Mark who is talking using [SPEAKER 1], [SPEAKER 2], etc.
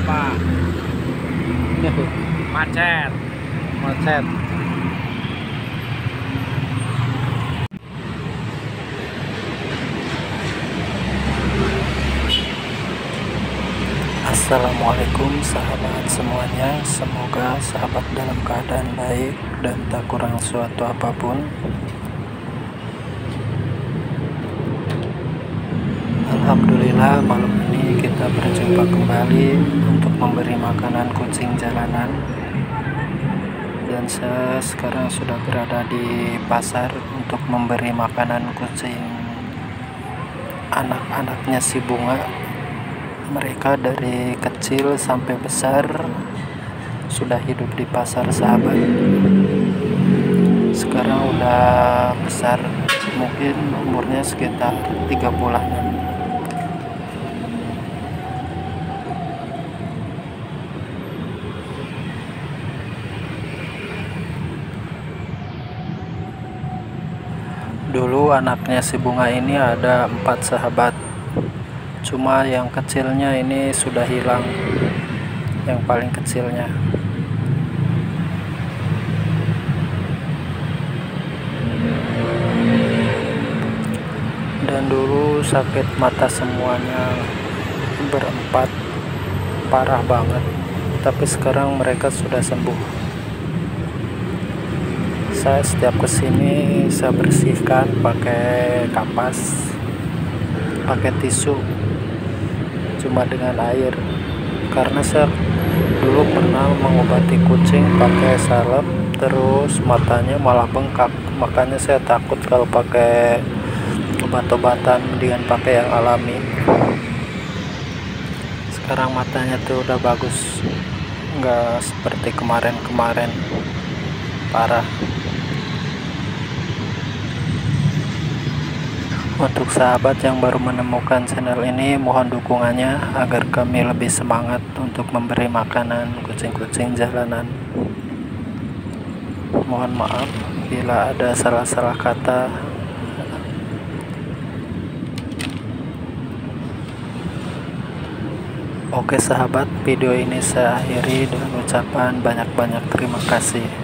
[SPEAKER 1] apa? Macet.
[SPEAKER 2] Macet. Assalamualaikum sahabat semuanya, semoga sahabat dalam keadaan baik dan tak kurang suatu apapun. Alhamdulillah, malam ini kita berjumpa kembali untuk memberi makanan kucing jalanan. Dan saya sekarang sudah berada di pasar untuk memberi makanan kucing anak-anaknya si Bunga. Mereka dari kecil sampai besar sudah hidup di pasar, sahabat. Sekarang udah besar, mungkin umurnya sekitar 3 bulanan. Dulu anaknya si Bunga ini ada 4 sahabat, cuma yang kecilnya ini sudah hilang, yang paling kecilnya. Dan dulu sakit mata semuanya berempat, parah banget, tapi sekarang mereka sudah sembuh. Saya setiap kesini saya bersihkan pakai kapas, pakai tisu, cuma dengan air, karena saya dulu pernah mengobati kucing pakai salep, terus matanya malah bengkak. Makanya saya takut kalau pakai obat-obatan, mendingan pakai yang alami. Sekarang matanya tuh udah bagus, nggak seperti kemarin-kemarin, parah. Untuk sahabat yang baru menemukan channel ini, mohon dukungannya agar kami lebih semangat untuk memberi makanan kucing-kucing jalanan. Mohon maaf bila ada salah-salah kata. Oke sahabat, video ini saya akhiri dengan ucapan banyak-banyak terima kasih.